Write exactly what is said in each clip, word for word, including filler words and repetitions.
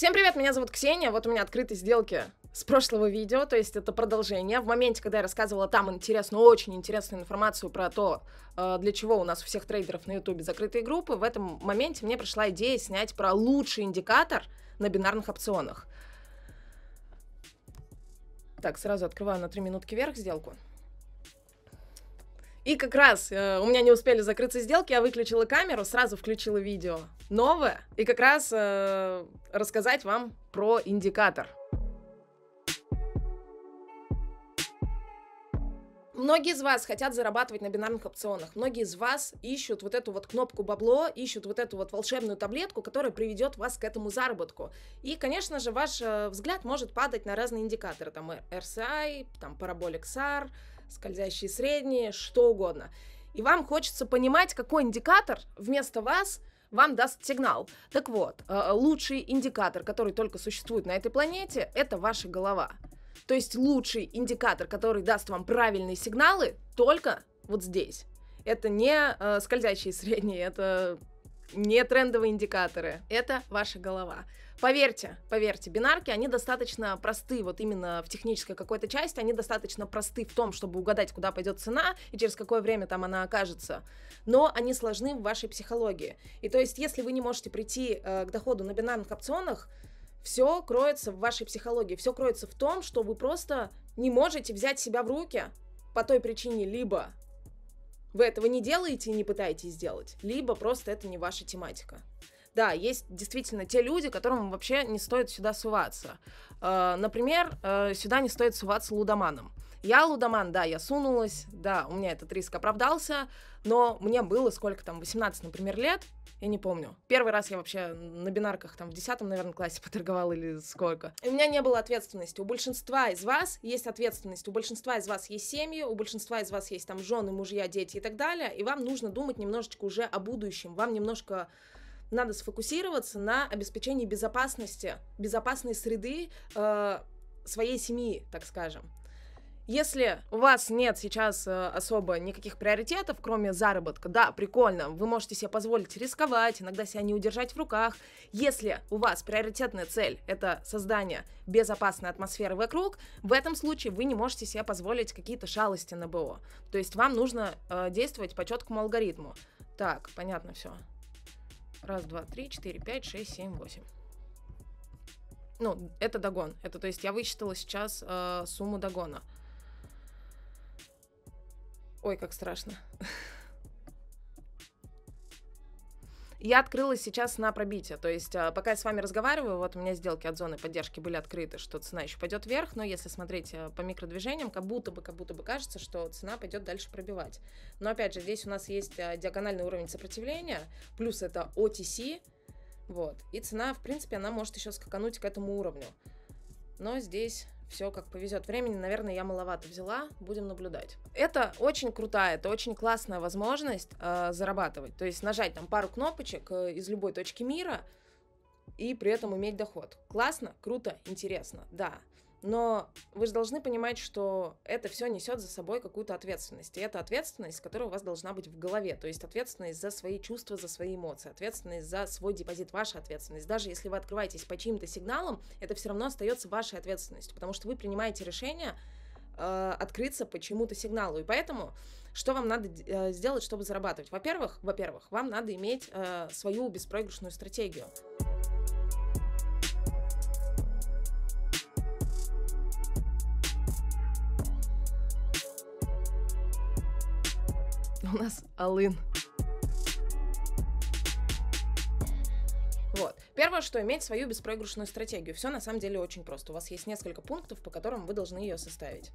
Всем привет, меня зовут Ксения, вот у меня открытые сделки с прошлого видео, то есть это продолжение. В моменте, когда я рассказывала там интересную, очень интересную информацию про то, для чего у нас у всех трейдеров на ютубе закрытые группы, в этом моменте мне пришла идея снять про лучший индикатор на бинарных опционах. Так, сразу открываю на три минутки вверх сделку. И как раз э, у меня не успели закрыться сделки, я выключила камеру, сразу включила видео новое, и как раз э, рассказать вам про индикатор. Многие из вас хотят зарабатывать на бинарных опционах, многие из вас ищут вот эту вот кнопку бабло, ищут вот эту вот волшебную таблетку, которая приведет вас к этому заработку. И, конечно же, ваш э, взгляд может падать на разные индикаторы, там эр эс ай, там параболик эс ар, скользящие средние, что угодно. И вам хочется понимать, какой индикатор вместо вас вам даст сигнал. Так вот, лучший индикатор, который только существует на этой планете, это ваша голова. То есть лучший индикатор, который даст вам правильные сигналы, только вот здесь. Это не скользящие средние, это не трендовые индикаторы, это ваша голова. Поверьте, поверьте, бинарки, они достаточно просты, вот именно в технической какой-то части, они достаточно просты в том, чтобы угадать, куда пойдет цена и через какое время там она окажется, но они сложны в вашей психологии. И то есть, если вы не можете прийти э, к доходу на бинарных опционах, все кроется в вашей психологии, все кроется в том, что вы просто не можете взять себя в руки по той причине, либо вы этого не делаете и не пытаетесь сделать, либо просто это не ваша тематика. Да, есть действительно те люди, которым вообще не стоит сюда суваться. Э, например, э, сюда не стоит суваться лудоманом. Я лудоман, да, я сунулась, да, у меня этот риск оправдался, но мне было сколько там, восемнадцать, например, лет, я не помню. Первый раз я вообще на бинарках там в десятом, наверное, классе поторговала или сколько. И у меня не было ответственности. У большинства из вас есть ответственность, у большинства из вас есть семьи, у большинства из вас есть там жены, мужья, дети и так далее, и вам нужно думать немножечко уже о будущем, вам немножко надо сфокусироваться на обеспечении безопасности, безопасной среды э, своей семьи, так скажем. Если у вас нет сейчас э, особо никаких приоритетов, кроме заработка, да, прикольно, вы можете себе позволить рисковать, иногда себя не удержать в руках. Если у вас приоритетная цель – это создание безопасной атмосферы вокруг, в этом случае вы не можете себе позволить какие-то шалости на БО. То есть вам нужно э, действовать по четкому алгоритму. Так, понятно все. Раз, два, три, четыре, пять, шесть, семь, восемь. Ну, это догон. Это, то есть я высчитала сейчас э, сумму догона. Ой, как страшно. Я открылась сейчас на пробитие, то есть пока я с вами разговариваю, вот у меня сделки от зоны поддержки были открыты, что цена еще пойдет вверх, но если смотреть по микродвижениям, как будто бы, как будто бы кажется, что цена пойдет дальше пробивать. Но опять же, здесь у нас есть диагональный уровень сопротивления, плюс это о ти си, вот, и цена, в принципе, она может еще скакануть к этому уровню. Но здесь все как повезет. Времени, наверное, я маловато взяла, будем наблюдать. Это очень крутая, это очень классная возможность э, зарабатывать. То есть нажать там пару кнопочек э, из любой точки мира и при этом иметь доход. Классно, круто, интересно, да. Но вы же должны понимать, что это все несет за собой какую-то ответственность. И это ответственность, которая у вас должна быть в голове. То есть ответственность за свои чувства, за свои эмоции, ответственность за свой депозит, ваша ответственность. Даже если вы открываетесь по чьим-то сигналам, это все равно остается вашей ответственностью, потому что вы принимаете решение э, открыться по чему-то сигналу. И поэтому что вам надо э, сделать, чтобы зарабатывать? Во-первых, во-первых, вам надо иметь э, свою беспроигрышную стратегию. У нас all-in. Вот. Первое, что иметь свою беспроигрышную стратегию. Все на самом деле очень просто. У вас есть несколько пунктов, по которым вы должны ее составить.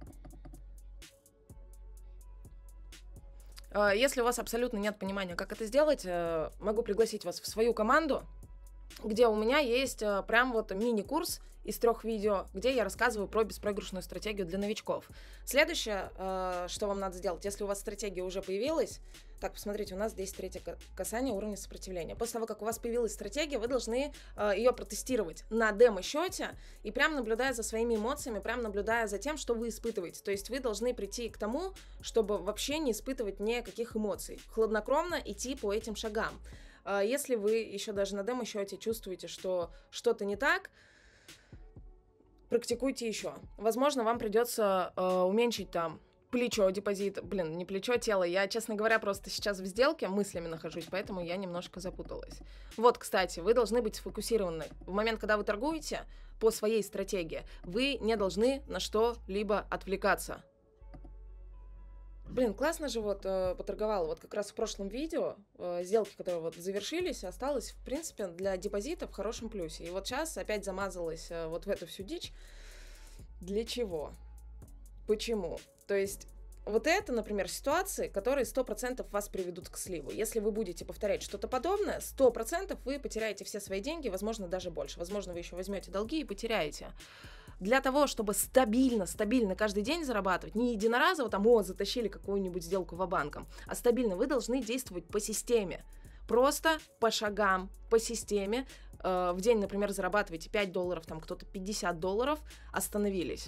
Если у вас абсолютно нет понимания, как это сделать, могу пригласить вас в свою команду, где у меня есть прям вот мини-курс из трех видео, где я рассказываю про беспроигрышную стратегию для новичков. Следующее, э, что вам надо сделать, если у вас стратегия уже появилась, так, посмотрите, у нас здесь третье касание уровня сопротивления. После того, как у вас появилась стратегия, вы должны э, ее протестировать на демо-счете и прям наблюдая за своими эмоциями, прям наблюдая за тем, что вы испытываете. То есть вы должны прийти к тому, чтобы вообще не испытывать никаких эмоций, хладнокровно идти по этим шагам. А если вы еще даже на демо-счете чувствуете, что что-то не так, практикуйте еще. Возможно, вам придется э, уменьшить там плечо депозита. Блин, не плечо, тело. Я, честно говоря, просто сейчас в сделке мыслями нахожусь, поэтому я немножко запуталась. Вот, кстати, вы должны быть сфокусированы. В момент, когда вы торгуете по своей стратегии, вы не должны на что-либо отвлекаться. Блин, классно же вот э, поторговала. Вот как раз в прошлом видео э, сделки, которые вот завершились, осталось, в принципе, для депозита в хорошем плюсе. И вот сейчас опять замазалась э, вот в эту всю дичь. Для чего? Почему? То есть вот это, например, ситуации, которые сто процентов вас приведут к сливу. Если вы будете повторять что-то подобное, сто процентов вы потеряете все свои деньги, возможно, даже больше. Возможно, вы еще возьмете долги и потеряете. Для того, чтобы стабильно, стабильно каждый день зарабатывать, не единоразово там, о, затащили какую-нибудь сделку ва-банком, а стабильно вы должны действовать по системе. Просто по шагам, по системе. Э, в день, например, зарабатываете пять долларов, там кто-то пятьдесят долларов, остановились.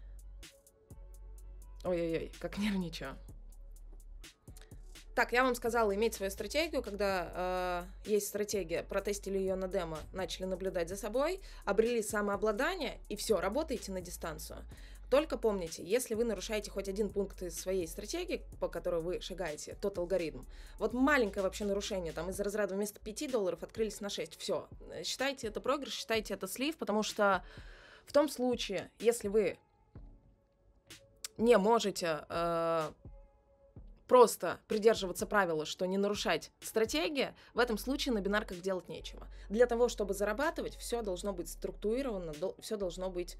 Ой-ой-ой, как нервничаю. Так, я вам сказала иметь свою стратегию, когда э, есть стратегия, протестили ее на демо, начали наблюдать за собой, обрели самообладание, и все, работаете на дистанцию. Только помните, если вы нарушаете хоть один пункт из своей стратегии, по которой вы шагаете, тот алгоритм, вот маленькое вообще нарушение, там из разряда вместо пяти долларов открылись на шесть, все, считайте это проигрыш, считайте это слив, потому что в том случае, если вы не можете э, просто придерживаться правила, что не нарушать стратегию, в этом случае на бинарках делать нечего. Для того, чтобы зарабатывать, все должно быть структурировано, все должно быть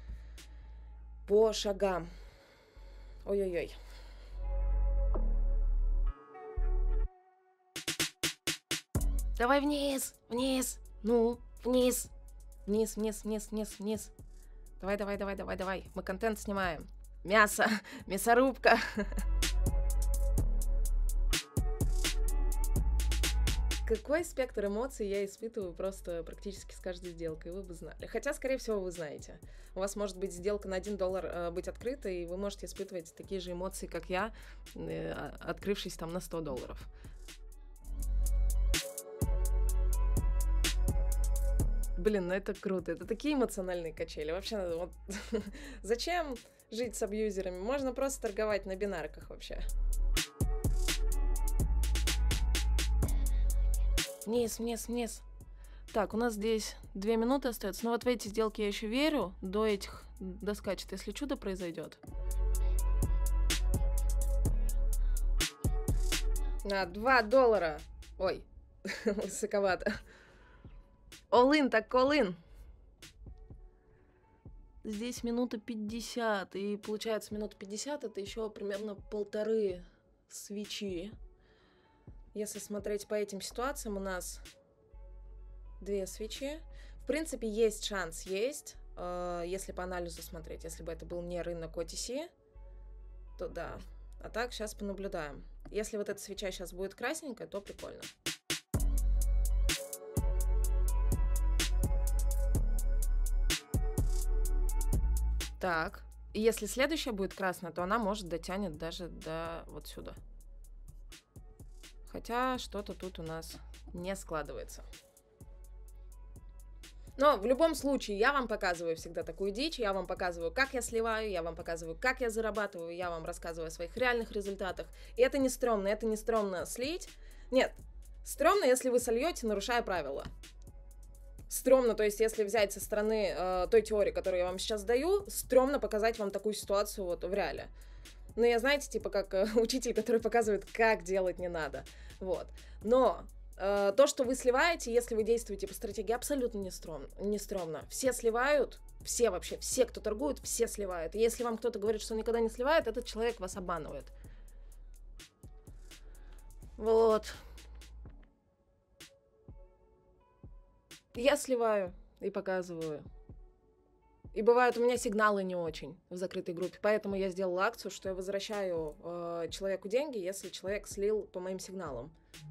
по шагам. Ой-ой-ой. Давай вниз, вниз, ну, вниз, вниз, вниз, вниз, вниз, вниз. Давай, давай, давай, давай, давай. Мы контент снимаем. Мясо, мясорубка. Какой спектр эмоций я испытываю просто практически с каждой сделкой, вы бы знали. Хотя, скорее всего, вы знаете. У вас может быть сделка на один доллар э, быть открыта, и вы можете испытывать такие же эмоции, как я, э, открывшись там на сто долларов. Блин, ну это круто. Это такие эмоциональные качели. Вообще, вот зачем жить с абьюзерами? Можно просто торговать на бинарках вообще. Вниз, вниз, вниз. Так, у нас здесь две минуты остается. Но вот в эти сделки я еще верю. До этих доскачет, если чудо произойдет. На два доллара. Ой, высоковато. All-in, так all-in. Здесь минута пятьдесят. И получается минута пятьдесят это еще примерно полторы свечи. Если смотреть по этим ситуациям, у нас две свечи. В принципе, есть шанс, есть. Э, если по анализу смотреть. Если бы это был не рынок о ти си, то да. А так, сейчас понаблюдаем. Если вот эта свеча сейчас будет красненькая, то прикольно. Так, и если следующая будет красная, то она, может, дотянет даже до вот сюда. Хотя что-то тут у нас не складывается. Но в любом случае я вам показываю всегда такую дичь, я вам показываю, как я сливаю, я вам показываю, как я зарабатываю, я вам рассказываю о своих реальных результатах. И это не стрёмно, это не стрёмно слить. Нет, стрёмно, если вы сольете, нарушая правила. Стрёмно, то есть если взять со стороны э, той теории, которую я вам сейчас даю, стрёмно показать вам такую ситуацию вот в реале. Ну, я, знаете, типа как э, учитель, который показывает, как делать не надо. Вот. Но э, то, что вы сливаете, если вы действуете по стратегии, абсолютно не стрёмно, не стрёмно. Все сливают, все вообще, все, кто торгует, все сливают. И если вам кто-то говорит, что он никогда не сливает, этот человек вас обманывает. Вот. Я сливаю и показываю. И бывают у меня сигналы не очень в закрытой группе, поэтому я сделала акцию, что я возвращаю э, человеку деньги, если человек слил по моим сигналам.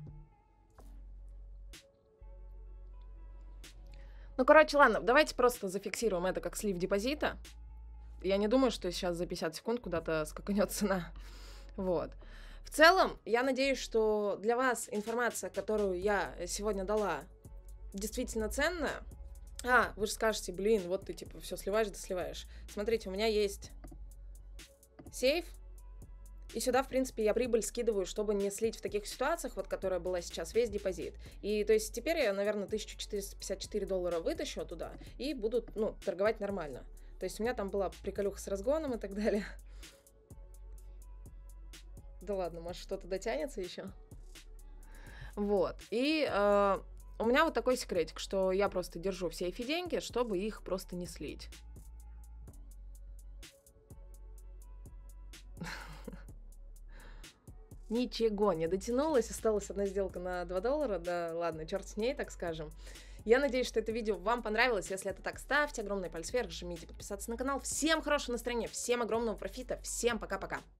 Ну, короче, ладно, давайте просто зафиксируем это как слив депозита. Я не думаю, что сейчас за пятьдесят секунд куда-то скаканет цена. Вот. В целом, я надеюсь, что для вас информация, которую я сегодня дала, действительно ценная. А, вы же скажете, блин, вот ты типа все сливаешь, да сливаешь. Смотрите, у меня есть сейф, и сюда, в принципе, я прибыль скидываю, чтобы не слить в таких ситуациях, вот которая была сейчас, весь депозит. И то есть теперь я, наверное, тысяча четыреста пятьдесят четыре доллара вытащу туда и буду, ну, торговать нормально. То есть у меня там была приколюха с разгоном и так далее. Да ладно, может, что-то дотянется еще. Вот. И э, у меня вот такой секретик, что я просто держу в сейфе деньги, чтобы их просто не слить. Ничего, не дотянулась. Осталась одна сделка на два доллара. Да ладно, черт с ней, так скажем. Я надеюсь, что это видео вам понравилось. Если это так, ставьте огромный палец вверх, жмите подписаться на канал. Всем хорошего настроения, всем огромного профита, всем пока-пока.